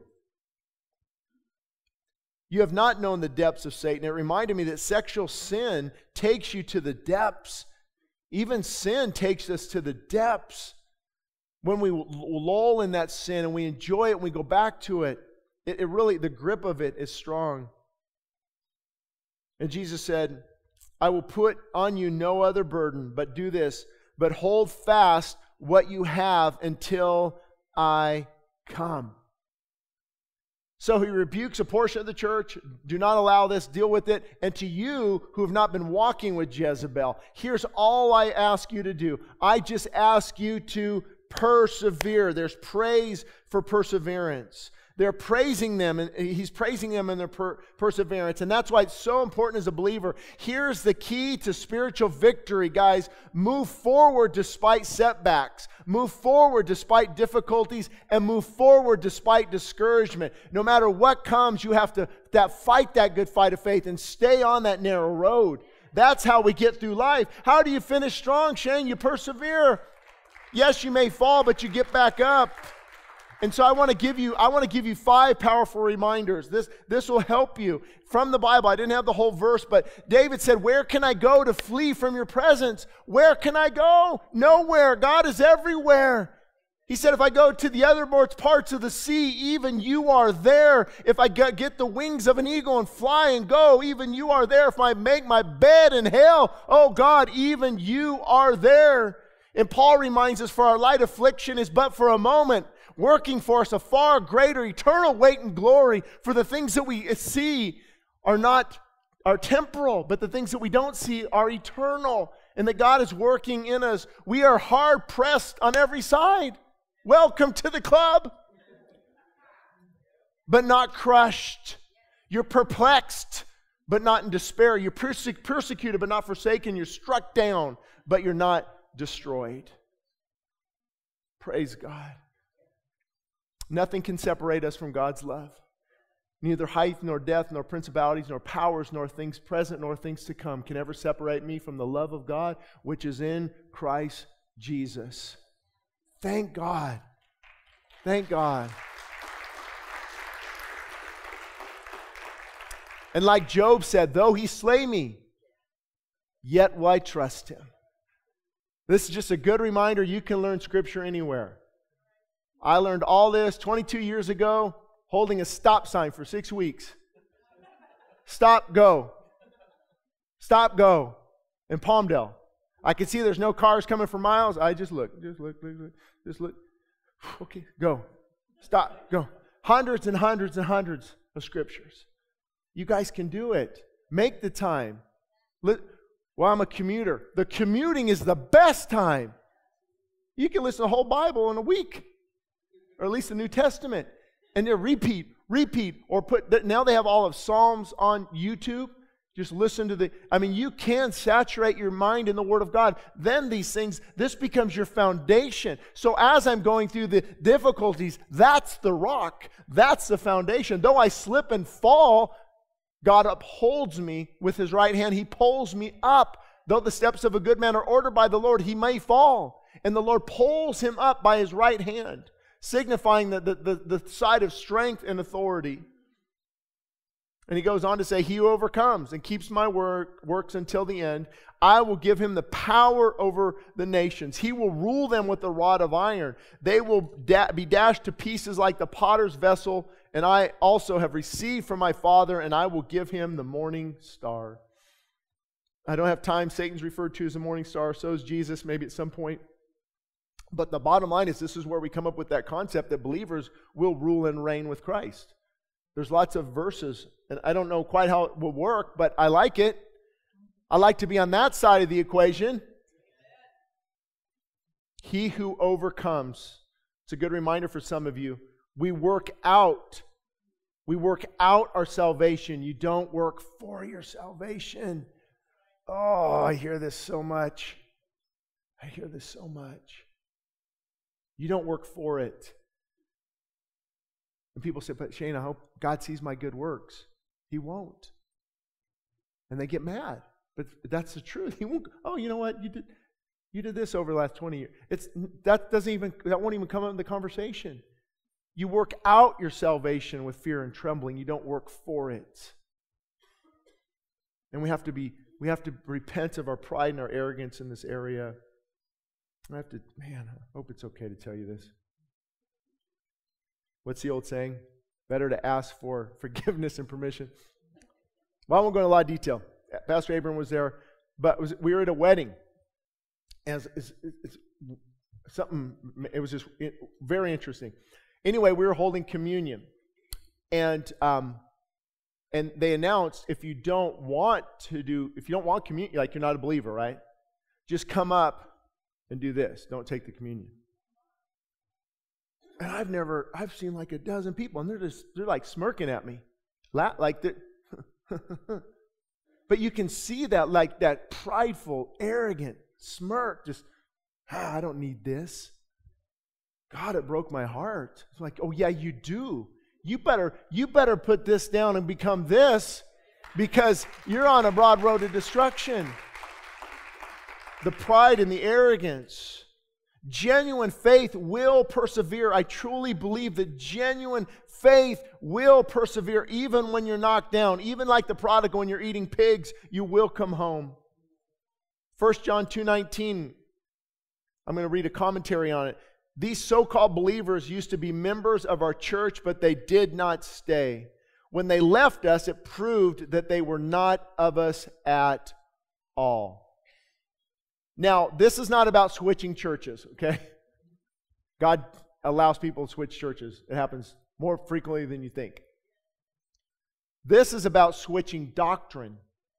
Speaker 1: You have not known the depths of Satan. It reminded me that sexual sin takes you to the depths. Even sin takes us to the depths. When we lull in that sin and we enjoy it and we go back to it, it really, the grip of it is strong. And Jesus said, I will put on you no other burden, but do this, but hold fast what you have until I come. So he rebukes a portion of the church. Do not allow this. Deal with it. And to you who have not been walking with Jezebel, here's all I ask you to do. I just ask you to persevere. There's praise for perseverance. They're praising them, and he's praising them in their perseverance. And that's why it's so important as a believer. Here's the key to spiritual victory, guys. Move forward despite setbacks. Move forward despite difficulties, and move forward despite discouragement. No matter what comes, you have to fight that good fight of faith and stay on that narrow road. That's how we get through life. How do you finish strong, Shane? You persevere. Yes, you may fall, but you get back up. And so I want to give you 5 powerful reminders. This will help you from the Bible. I didn't have the whole verse, but David said, where can I go to flee from your presence? Where can I go? Nowhere. God is everywhere. He said, if I go to the othermost parts of the sea, even you are there. If I get the wings of an eagle and fly and go, even you are there. If I make my bed in hell, oh God, even you are there. And Paul reminds us, for our light affliction is but for a moment, working for us a far greater eternal weight and glory. For the things that we see are temporal, but the things that we don't see are eternal, and that God is working in us. We are hard pressed on every side. Welcome to the club. But not crushed. You're perplexed, but not in despair. You're persecuted, but not forsaken. You're struck down, but you're not destroyed. Praise God. Nothing can separate us from God's love. Neither height, nor depth, nor principalities, nor powers, nor things present, nor things to come can ever separate me from the love of God, which is in Christ Jesus. Thank God. Thank God. And like Job said, though he slay me, yet will I trust him. This is just a good reminder. You can learn Scripture anywhere. I learned all this 22 years ago, holding a stop sign for 6 weeks. Stop, go. Stop, go. In Palmdale. I could see there's no cars coming for miles. I just look. Okay, go. Stop, go. Hundreds and hundreds and hundreds of scriptures. You guys can do it. Make the time. Well, I'm a commuter. The commuting is the best time. You can listen to the whole Bible in a week. Or at least the New Testament. And then repeat. Or now they have all of Psalms on YouTube. Just listen to you can saturate your mind in the Word of God. Then this becomes your foundation. So as I'm going through the difficulties, that's the rock. That's the foundation. Though I slip and fall, God upholds me with His right hand. He pulls me up. Though the steps of a good man are ordered by the Lord, he may fall. And the Lord pulls him up by His right hand, signifying the side of strength and authority. And he goes on to say, he who overcomes and keeps my works until the end, I will give him the power over the nations. He will rule them with a rod of iron. They will be dashed to pieces like the potter's vessel. And I also have received from my Father, and I will give him the morning star. I don't have time. Satan's referred to as the morning star. So is Jesus, maybe at some point. But the bottom line is, this is where we come up with that concept that believers will rule and reign with Christ. There's lots of verses, and I don't know quite how it will work, but I like it. I like to be on that side of the equation. He who overcomes. It's a good reminder for some of you. We work out our salvation. You don't work for your salvation. Oh, I hear this so much. You don't work for it. And people say, but Shane, I hope God sees my good works. He won't. And they get mad. But that's the truth. He won't. Oh, you know what? You did this over the last 20 years. That won't even come up in the conversation. You work out your salvation with fear and trembling. You don't work for it. And we have to repent of our pride and our arrogance in this area. I hope it's okay to tell you this. What's the old saying? Better to ask for forgiveness and permission. Well, I won't go into a lot of detail. Pastor Abram was there, but we were at a wedding. And it was just very interesting. Anyway, we were holding communion. And they announced, if you don't want communion, like you're not a believer, right? Just come up and do this. Don't take the communion. And I've seen like a dozen people, and they're like smirking at me. But you can see that, like that prideful, arrogant smirk, just, I don't need this. God, it broke my heart. It's like, oh yeah, you do. You better put this down and become this, because you're on a broad road to destruction. The pride and the arrogance. Genuine faith will persevere. I truly believe that genuine faith will persevere even when you're knocked down. Even like the prodigal, when you're eating pigs, you will come home. 1 John 2:19. I'm going to read a commentary on it. These so-called believers used to be members of our church, but they did not stay. When they left us, it proved that they were not of us at all. Now, this is not about switching churches, okay? God allows people to switch churches. It happens more frequently than you think. This is about switching doctrine.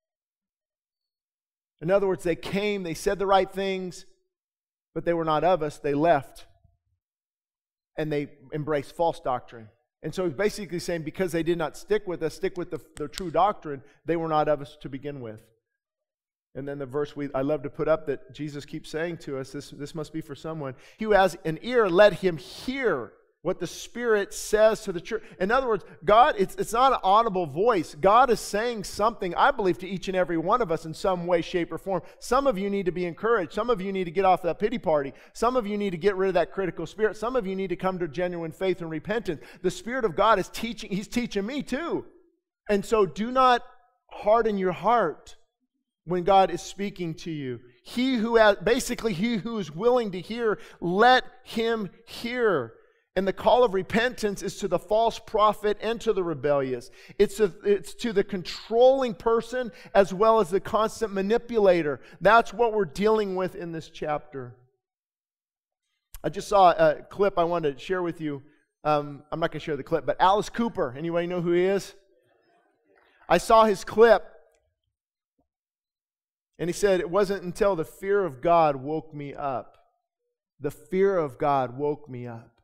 Speaker 1: In other words, they came, they said the right things, but they were not of us. They left, and they embraced false doctrine. And so he's basically saying, because they did not stick with us, stick with the true doctrine, they were not of us to begin with. And then the verse I love to put up that Jesus keeps saying to us, this must be for someone. He who has an ear, let him hear what the Spirit says to the church. In other words, God, it's not an audible voice. God is saying something, I believe, to each and every one of us in some way, shape, or form. Some of you need to be encouraged. Some of you need to get off that pity party. Some of you need to get rid of that critical spirit. Some of you need to come to genuine faith and repentance. The Spirit of God is teaching. He's teaching me too. And so do not harden your heart when God is speaking to you. He who is willing to hear, let him hear. And the call of repentance is to the false prophet and to the rebellious. It's to the controlling person as well as the constant manipulator. That's what we're dealing with in this chapter. I just saw a clip I wanted to share with you. I'm not going to share the clip, but Alice Cooper. Anybody know who he is? I saw his clip. And he said, it wasn't until the fear of God woke me up. The fear of God woke me up.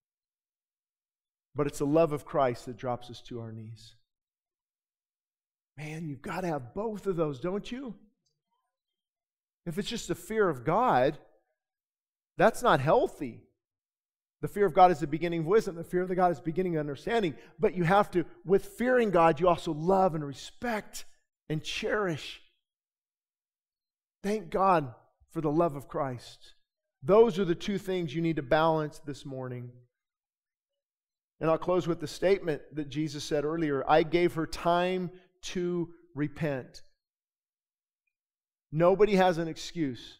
Speaker 1: But it's the love of Christ that drops us to our knees. Man, you've got to have both of those, don't you? If it's just the fear of God, that's not healthy. The fear of God is the beginning of wisdom. The fear of God is the beginning of understanding. But you have to, with fearing God, you also love and respect and cherish. Thank God for the love of Christ. Those are the two things you need to balance this morning. And I'll close with the statement that Jesus said earlier. I gave her time to repent. Nobody has an excuse.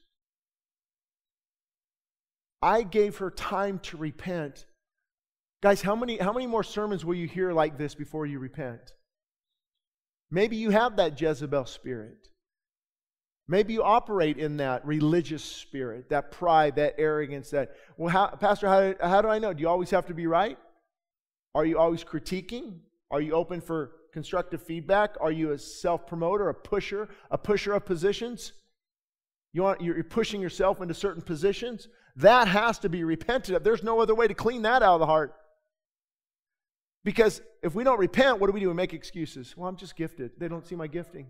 Speaker 1: I gave her time to repent. Guys, how many more sermons will you hear like this before you repent? Maybe you have that Jezebel spirit. Maybe you operate in that religious spirit, that pride, that arrogance, that, well, Pastor, how do I know? Do you always have to be right? Are you always critiquing? Are you open for constructive feedback? Are you a self-promoter, a pusher of positions? You're pushing yourself into certain positions? That has to be repented of. There's no other way to clean that out of the heart. Because if we don't repent, what do? We make excuses. Well, I'm just gifted. They don't see my gifting.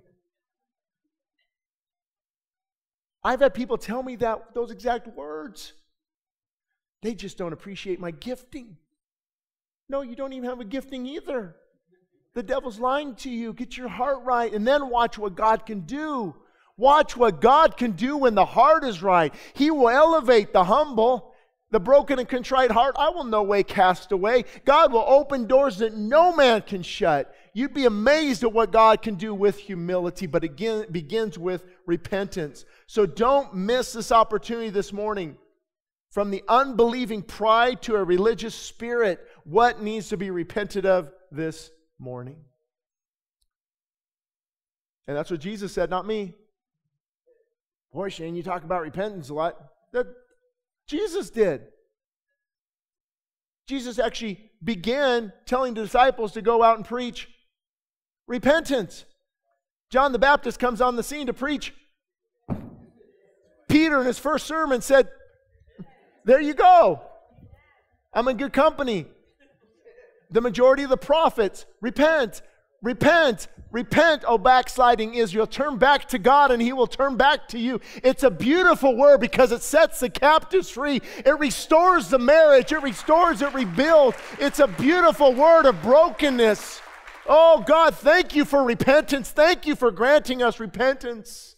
Speaker 1: I've had people tell me those exact words. They just don't appreciate my gifting. No, you don't even have a gifting either. The devil's lying to you. Get your heart right and then watch what God can do. Watch what God can do when the heart is right. He will elevate the humble. The broken and contrite heart, I will no way cast away. God will open doors that no man can shut. You'd be amazed at what God can do with humility, but again, it begins with repentance. So don't miss this opportunity this morning. From the unbelieving pride to a religious spirit, what needs to be repented of this morning? And that's what Jesus said, not me. Boy, Shane, you talk about repentance a lot. Jesus did. Jesus actually began telling the disciples to go out and preach repentance. John the Baptist comes on the scene to preach. Peter in his first sermon said, there you go. I'm in good company. The majority of the prophets, repent, repent, repent, O backsliding Israel. Turn back to God and He will turn back to you. It's a beautiful word because it sets the captives free. It restores the marriage. It restores, it rebuilds. It's a beautiful word of brokenness. Oh God, thank you for repentance. Thank you for granting us repentance.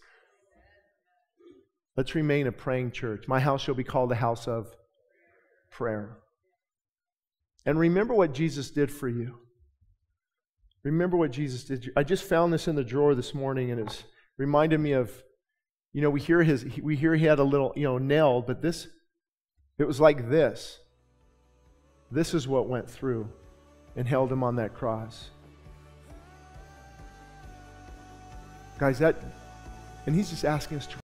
Speaker 1: Let's remain a praying church. My house shall be called a house of prayer. And remember what Jesus did for you. Remember what Jesus did. I just found this in the drawer this morning, and it's reminded me of, we hear he had a little, nail, but it was like this. This is what went through and held Him on that cross. Guys, and He's just asking us to